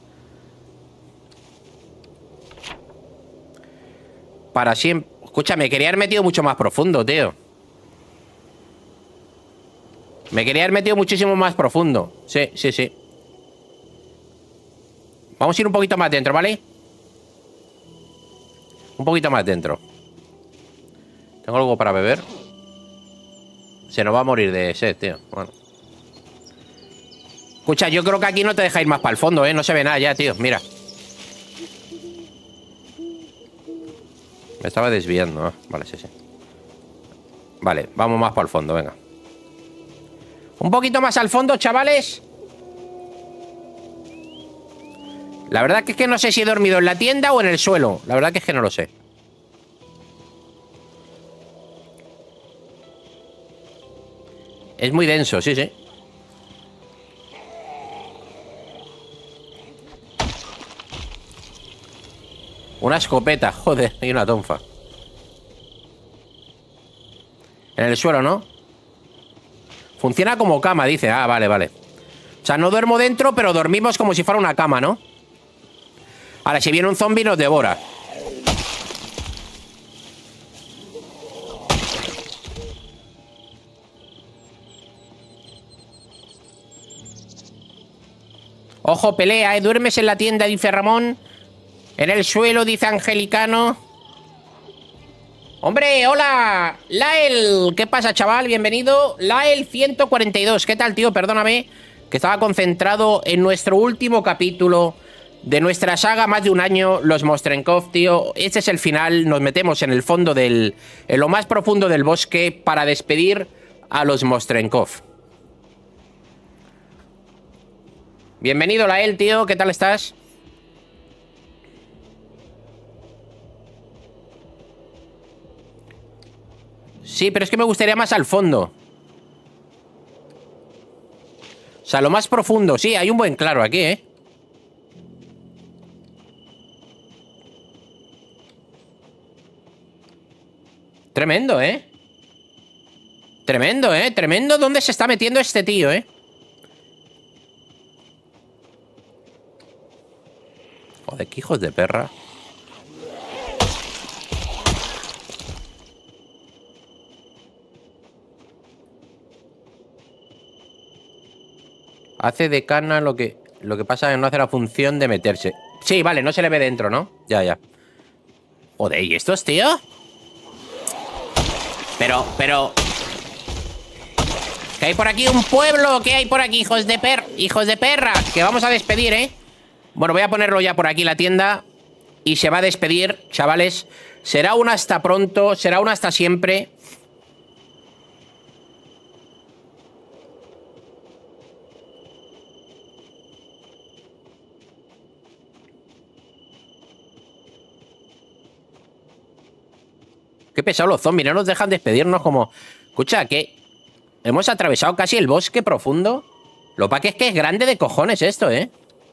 Para siempre... Escucha, me quería haber metido mucho más profundo, tío. Me quería haber metido muchísimo más profundo. Sí, sí, sí. Vamos a ir un poquito más dentro, ¿vale? Un poquito más dentro. ¿Tengo algo para beber? Se nos va a morir de sed, tío. Bueno. Escucha, yo creo que aquí no te deja ir más para el fondo, ¿eh? No se ve nada ya, tío. Mira. Me estaba desviando, ¿no? Vale, sí, sí. Vale, vamos más para el fondo, venga. Un poquito más al fondo, chavales. La verdad que es que no sé si he dormido en la tienda o en el suelo. La verdad que es que no lo sé. Es muy denso, sí, sí. Una escopeta, joder, y una tonfa. En el suelo, ¿no? Funciona como cama, dice. Ah, vale, vale. O sea, no duermo dentro, pero dormimos como si fuera una cama, ¿no? Ahora, si viene un zombie nos devora. Ojo, pelea, ¿eh? Duermes en la tienda, dice Ramón. En el suelo, dice Angelicano. ¡Hombre, hola! Lael, ¿qué pasa, chaval? Bienvenido. Lael ciento cuarenta y dos. ¿Qué tal, tío? Perdóname, que estaba concentrado en nuestro último capítulo de nuestra saga, más de un año, los Mostrenkov, tío. Este es el final. Nos metemos en el fondo del... en lo más profundo del bosque para despedir a los Mostrenkov. Bienvenido, Lael, tío. ¿Qué tal estás? Sí, pero es que me gustaría más al fondo. O sea, lo más profundo. Sí, hay un buen claro aquí, ¿eh? Tremendo, ¿eh? Tremendo, ¿eh? Tremendo dónde se está metiendo este tío, ¿eh? Joder, qué hijos de perra. Hace de cana lo que... Lo que pasa es que no hace la función de meterse. Sí, vale, no se le ve dentro, ¿no? Ya, ya. Joder, ¿y estos, tío? Pero, pero... ¿Qué hay por aquí? ¿Un pueblo? ¿Qué hay por aquí, hijos de per... hijos de perra? Que vamos a despedir, ¿eh? Bueno, voy a ponerlo ya por aquí la tienda. Y se va a despedir, chavales. Será un hasta pronto, será un hasta siempre. Qué pesado los zombies, no nos dejan despedirnos como... Escucha, que hemos atravesado casi el bosque profundo. Lo pa' que es que es grande de cojones esto, ¿eh?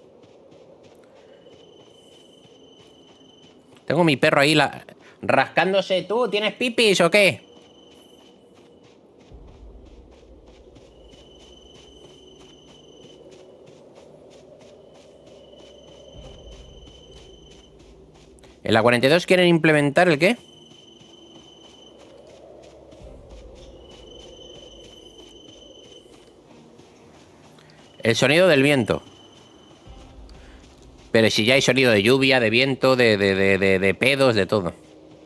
Tengo mi perro ahí la... rascándose. ¿Tú tienes pipis o qué? En la cuarenta y dos quieren implementar ¿el qué? El sonido del viento. Pero si ya hay sonido de lluvia, de viento, de, de, de, de, de pedos, de todo.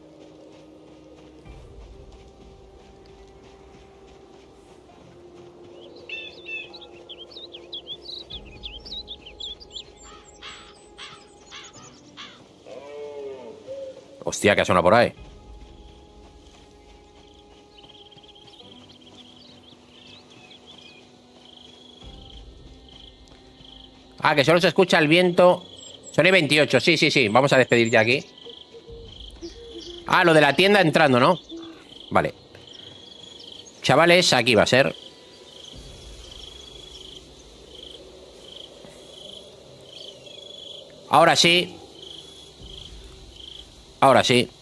Hostia, ¿qué suena por ahí? Ah, que solo se escucha el viento. Son y veintiocho, sí, sí, sí. Vamos a despedir ya aquí. Ah, lo de la tienda entrando, ¿no? Vale. Chavales, aquí va a ser. Ahora sí. Ahora sí.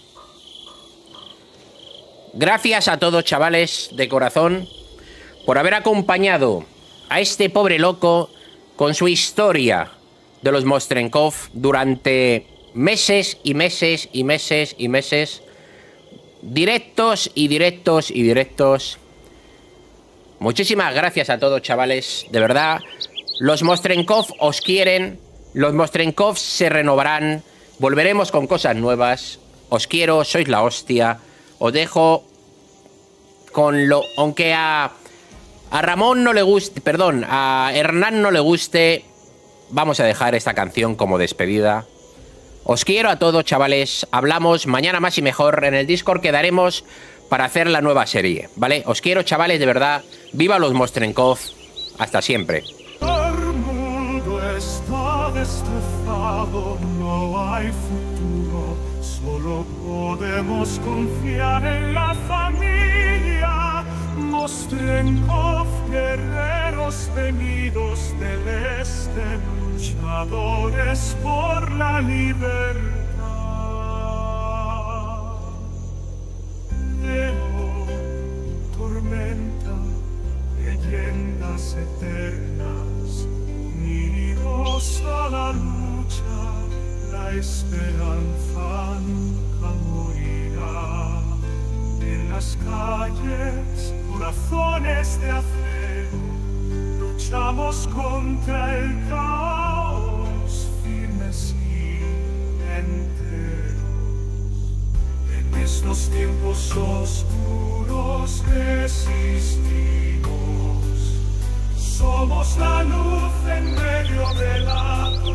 Gracias a todos, chavales, de corazón, por haber acompañado a este pobre loco con su historia de los Mostrenkov durante meses y meses y meses y meses. Directos y directos y directos. Muchísimas gracias a todos, chavales. De verdad, los Mostrenkov os quieren. Los Mostrenkov se renovarán. Volveremos con cosas nuevas. Os quiero, sois la hostia. Os dejo con lo... Aunque a, a Ramón no le guste... Perdón, a Hernán no le guste... Vamos a dejar esta canción como despedida. Os quiero a todos, chavales. Hablamos mañana más y mejor. En el Discord quedaremos para hacer la nueva serie, ¿vale? Os quiero, chavales, de verdad. ¡Viva los Mostrenkov! Hasta siempre. El mundo está destrozado, no hay futuro, solo podemos confiar en la familia. Mostrenkov, guerreros venidos del este, luchadores por la libertad. Leo, tormenta, leyendas eternas, unidos a la lucha, la esperanza nunca morirá. En las calles, corazones de acero, luchamos contra el caos, firmes y enteros. En estos tiempos oscuros resistimos, somos la luz en medio de la